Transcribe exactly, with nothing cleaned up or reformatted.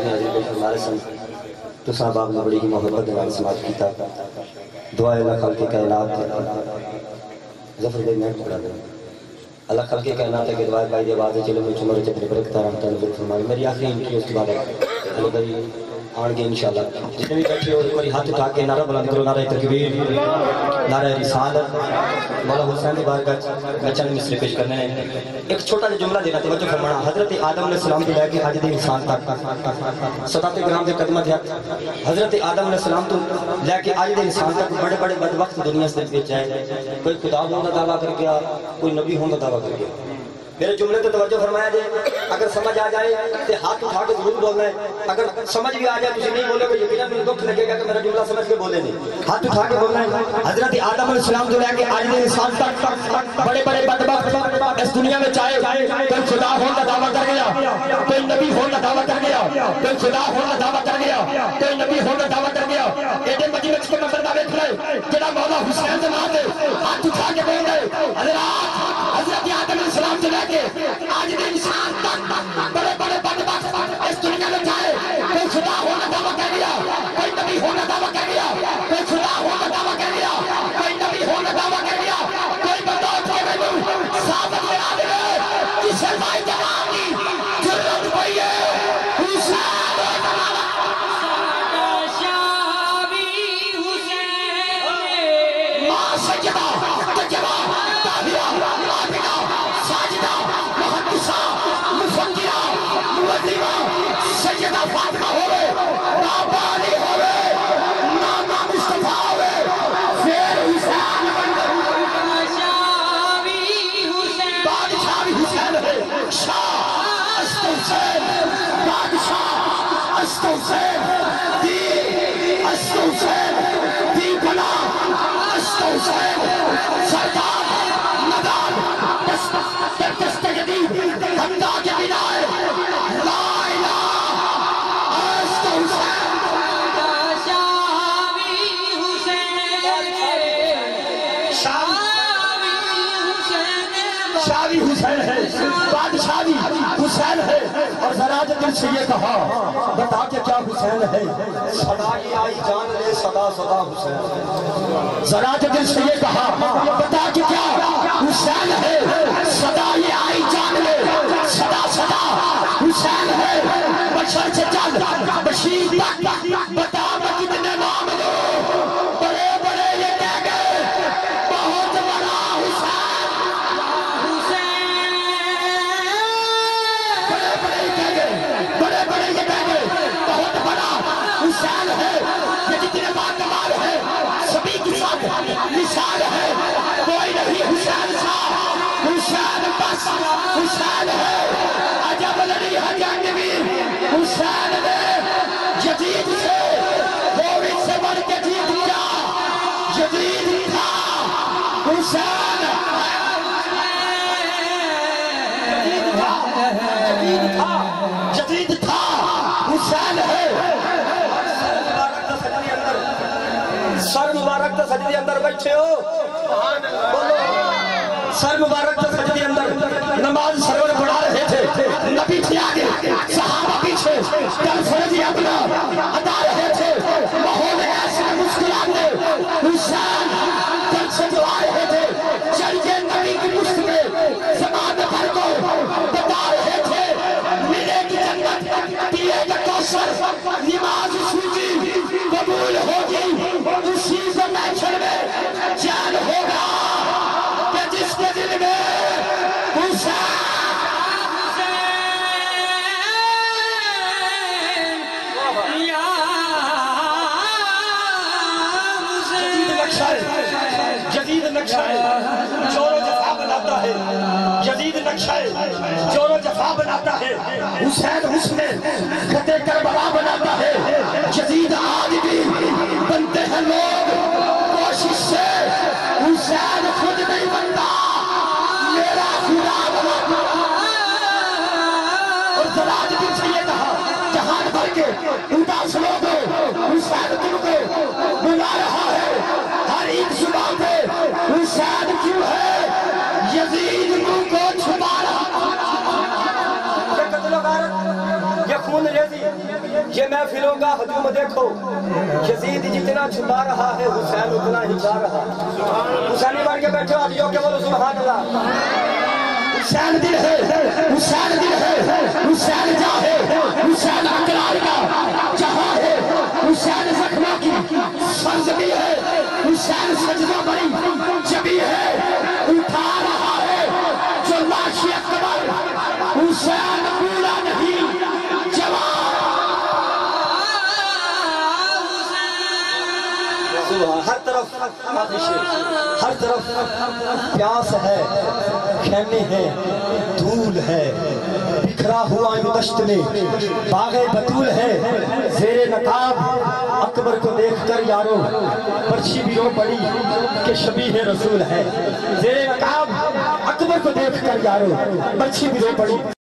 اپنے حضرت فرمارے سن تو صاحب آپ نے بڑی ہی محبت دیوان سماعت کی تھا دعا اللہ خلق کائنات ظفر بھائی میں پڑھا دیں اللہ خلق کائنات ہے کہ دعائے بھائی دی آواز ہے چلو مجھ عمر جب برکتہ رحمتہ نظر فرمائے میری آخری انٹری اس کے بعد اللہ بھائی آن گے انشاءاللہ جتنے بھی بیٹھے ہو ایک باری ہاتھ اٹھا کے نعرہ بلند کرو نعرہ تکبیر نعرہ رسالت مولا حسین دی بارگاہ میں چند مصرے پیش کرنے ہیں ایک چھوٹا جو جملہ دینا توجہ فرمانا حضرت آدم علیہ السلام تو لے کے آج دے انسان تک ستات گرام دے قدمہ دیا حضرت آدم علیہ السلام تو لے کے آج دے انسان تک بڑے بڑے بدبخت دنیا سے پیچ جائے کوئی خدا ہونے کا دعویٰ کر گیا کوئی نبی ہونے کا دعویٰ کر گیا میرے جملے تو توجہ فرمایا جائے اگر سمجھ آ جائے تو ہاتھ اٹھا کے ضرور بولنا ہے اگر سمجھ بھی آ جائے تجھے نہیں بولے گا یقیناً مجھے دکھ لگے گا کہ میرا جملہ سمجھ کے بولے نہیں ہاتھ اٹھا کے بولنا ہے حضرت آدم علیہ السلام جو لے کے آج دے انسان تک بڑے بڑے بدبخت اس دنیا میں چاہے کوئی خدا ہونے کا دعویٰ کر گیا کوئی نبی ہونے کا دعویٰ کر گیا کوئی خدا ہونے کا دعویٰ کر گیا کوئی نبی ہونے کا دعویٰ کر گیا ایڈے مجلس کے نمبر دعوے کھلے جڑا مولا حسین سے ماں دے ہاتھ اٹھا کے بول رہے حضرات حضرت آدم علیہ السلام سے لے کے آج دے انسان تک بڑے بڑے بدبخت اس دنیا میں چاہے کوئی خدا ہونا دعویٰ کر گیا کوئی نبی ہونا دعویٰ کر گیا کوئی خدا ہونا دعویٰ کر گیا کوئی نبی ہونا دعویٰ کر گیا کوئی بندوت کے میں ثابت کرا دے کسے بھائی جوان کی ضرورت پئی ہے حسین شاوی حسین ماں سجدہ تجوہ طاہرہ عابدہ ساجدہ محدثہ مفکرہ مولدہ سیدہ فاطمہ ہوئے بابا علی ہوئے نانا مصطفیٰ ہوئے پھر حسین شاوی حسین بادشاہی حسین ہے شاہ است حسین بادشاہ است حسین دی است حسین دی بنا است حسین سردار ندان دست دست جدید خندہ کے بنائے لا الہ است حسین شاوی حسین شاوی حسین ہے بادشاہی حسین ہے اور ذرا دل سے یہ کہا بتا کہ کیا حسین ہے صدا یہ آئی جان لے صدا صدا حسین ذرا دل سے یہ کہا بتا کہ کیا حسین ہے صدا یہ آئی جان لے صدا صدا حسین ہے بشر سے چل بشیر تک بتا میں کتنے نام دو بڑے بڑے یہ کہہ گئے بہت بڑا حسین حسین بڑے بڑے یہ کہہ گئے بڑے بڑے یہ کہہ گئے بہت بڑا حسین ہے یہ جتنے بات کمال ہے سبھی کی ساتھ مثال ہے کوئی نہیں حسین سا حسین بس حسین ہے عجب لڑی ہے جانبی حسین نے جدید سے ہووی سے بڑھ کے جیت کیا جدید تھا حسین جدید تھا جدید تھا جدید تھا حسین ہے سر مبارک تو سجدے اندر بیٹھے ہو بولو سر مبارک تو سجدے اندر نماز سرور پڑھا رہے تھے نبی تھے آگے صحابہ پیچھے کل فرضی اپنا ادا رہے تھے ماحول ایسے مسکراتے حسین کل سے جو آ رہے تھے چل کے نبی کی مشت میں زمان بھر کو بتا رہے تھے ملے کی جنت پیے کا کوثر نماز سوچی قبول ہوگی اسی سے محشر میں چین ہوگا کہ جس کے دل میں حسین یا حسین جدید نقشہ ہے جور و جفا بناتا ہے جدید نقشہ ہے جور و جفا بناتا ہے حسین حسن خط کربلا بناتا ہے جدید آج بھی بنتے ہیں لوگ کوشش سے حسین خود نہیں بنتا میرا خدا بناتا اور ذرا دل سے یہ کہا جہان بھر کے اداس لوگوں حسین تم کو بلا رہا ہے ہر ایک زبان پہ حسین کیوں ہے یزید منہ کو چھپا رہا یہ قتل و غارت یہ خون ریزی یہ محفلوں کا ہجوم دیکھو، یزید جتنا چھپا رہا ہے حسین اتنا ہی جا رہا۔ حسینی بن کے بیٹھے ہو جو کہ بولو سبحان اللہ۔ حسین دل ہے، حسین دل ہے، حسین جا ہے، حسین اقرار کا جہاں ہے، حسین زخموں کی سرزمین ہے، حسین سجدہ بری جبی ہے، اٹھا رہا ہے جو لاش اکبر، حسین بولا نہیں جوان۔ ہر طرف ہر طرف پیاس ہے، خیمے ہیں، دھول ہے، بکھرا ہوا دشت میں باغ بطول ہے، زیر نقاب اکبر کو دیکھ کر یارو پرچھی بھی رو پڑی کہ شبیہ رسول ہے۔ زیر نقاب اکبر کو دیکھ کر یارو پرچھی بھی رو پڑی۔